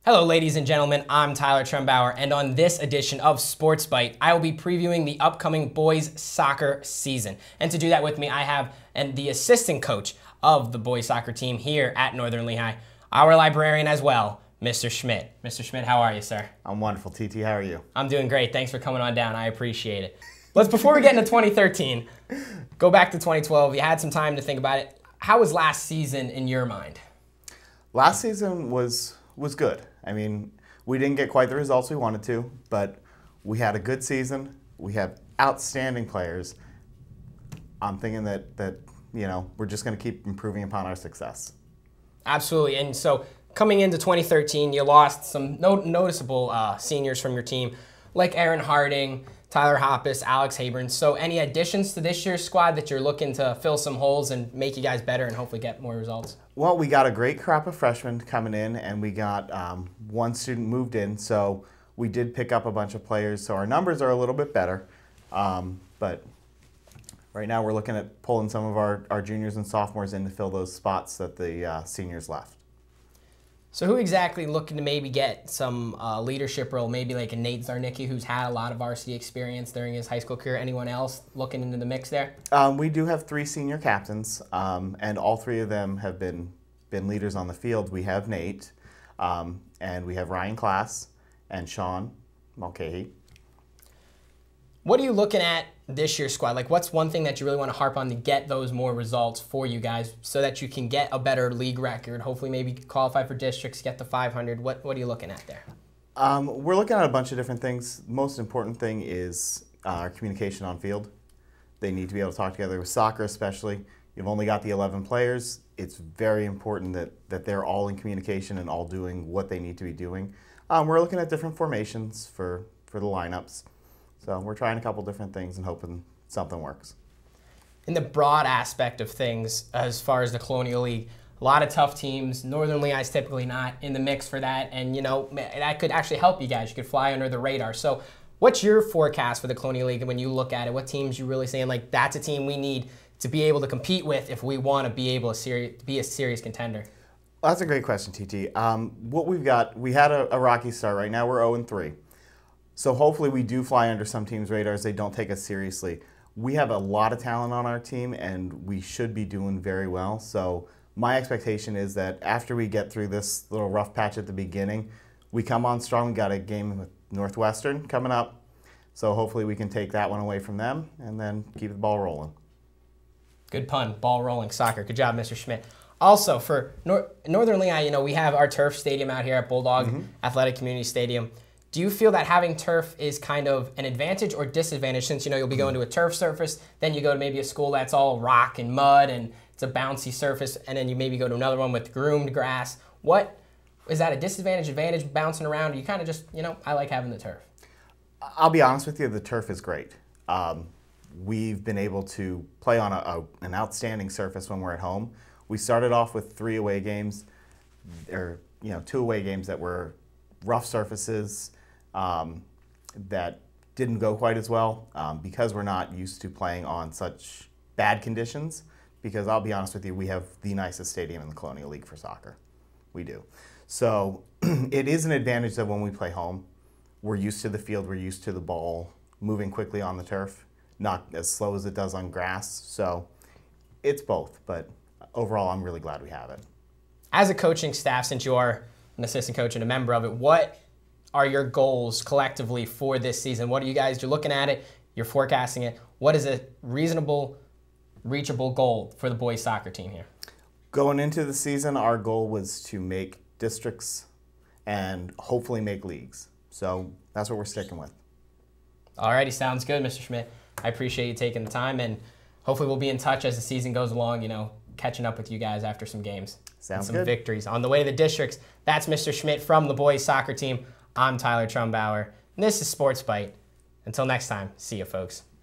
Hello, ladies and gentlemen. I'm Tyler Trumbauer, and on this edition of Sports Bite, I will be previewing the upcoming boys soccer season. And to do that with me, I have the assistant coach of the boys soccer team here at Northern Lehigh, our librarian as well, Mr. Schmidt. Mr. Schmidt, how are you, sir? I'm wonderful, TT. How are you? I'm doing great. Thanks for coming on down. I appreciate it. Before we get into 2013, go back to 2012. You had some time to think about it. How was last season in your mind? Last season was good. I mean, we didn't get quite the results we wanted to, but we had a good season. We have outstanding players. I'm thinking that we're just going to keep improving upon our success. Absolutely. And so coming into 2013, you lost some noticeable seniors from your team, like Aaron Harding, Tyler Hoppus, Alex Haburn. So any additions to this year's squad that you're looking to fill some holes and make you guys better and hopefully get more results? Well, we got a great crop of freshmen coming in, and we got one student moved in, so we did pick up a bunch of players. So our numbers are a little bit better, but right now we're looking at pulling some of our juniors and sophomores in to fill those spots that the seniors left. So who exactly looking to maybe get some leadership role, maybe like a Nate Zarnicki, who's had a lot of varsity experience during his high school career? Anyone else looking into the mix there? We do have 3 senior captains, and all 3 of them have been leaders on the field. We have Nate, and we have Ryan Klass and Sean Mulcahy. What are you looking at this year's squad? Like, what's one thing that you really want to harp on to get those more results for you guys so that you can get a better league record, hopefully maybe qualify for districts, get to 500? What are you looking at there? We're looking at a bunch of different things. The most important thing is our communication on field. They need to be able to talk together with soccer especially. You've only got the 11 players. It's very important that they're all in communication and all doing what they need to be doing. We're looking at different formations for the lineups. So we're trying a couple different things and hoping something works. In the broad aspect of things, as far as the Colonial League, a lot of tough teams. Northern Lehigh is typically not in the mix for that, and that could actually help you guys. You could fly under the radar. So what's your forecast for the Colonial League when you look at it? What teams you really saying, like, that's a team we need to be able to compete with if we want to be able to be a serious contender? Well, that's a great question, TT. What we've got, we had a rocky start. Right now we're 0-3. So hopefully we do fly under some teams' radars. They don't take us seriously. We have a lot of talent on our team, and we should be doing very well. So my expectation is that after we get through this little rough patch at the beginning, we come on strong. We got a game with Northwestern coming up. So hopefully we can take that one away from them and then keep the ball rolling. Good pun, ball rolling soccer. Good job, Mr. Schmidt. Also, for Northern Lehigh, we have our turf stadium out here at Bulldog Athletic Community Stadium. Do you feel that having turf is kind of an advantage or disadvantage since, you'll be going to a turf surface, then you go to maybe a school that's all rock and mud and it's a bouncy surface, and then you maybe go to another one with groomed grass? What, is that a disadvantage, advantage, bouncing around? Or you kind of just, I like having the turf? I'll be honest with you, the turf is great. We've been able to play on an outstanding surface when we're at home. We started off with 3 away games, or 2 away games that were rough surfaces, that didn't go quite as well because we're not used to playing on such bad conditions. Because I'll be honest with you, we have the nicest stadium in the Colonial League for soccer. We do. So it is an advantage that when we play home, we're used to the field, we're used to the ball moving quickly on the turf, not as slow as it does on grass. So it's both, but overall I'm really glad we have it. As a coaching staff, since you are an assistant coach and a member of it, what are your goals collectively for this season? What are you're looking at it, you're forecasting it. What is a reasonable, reachable goal for the boys soccer team here? Going into the season, our goal was to make districts and hopefully make leagues. So that's what we're sticking with. Alrighty, sounds good, Mr. Schmidt. I appreciate you taking the time, and hopefully we'll be in touch as the season goes along, catching up with you guys after some games. Sounds and good. Some victories. On the way to the districts, that's Mr. Schmidt from the boys soccer team. I'm Tyler Trumbauer, and this is Sports Bite. Until next time, see you, folks.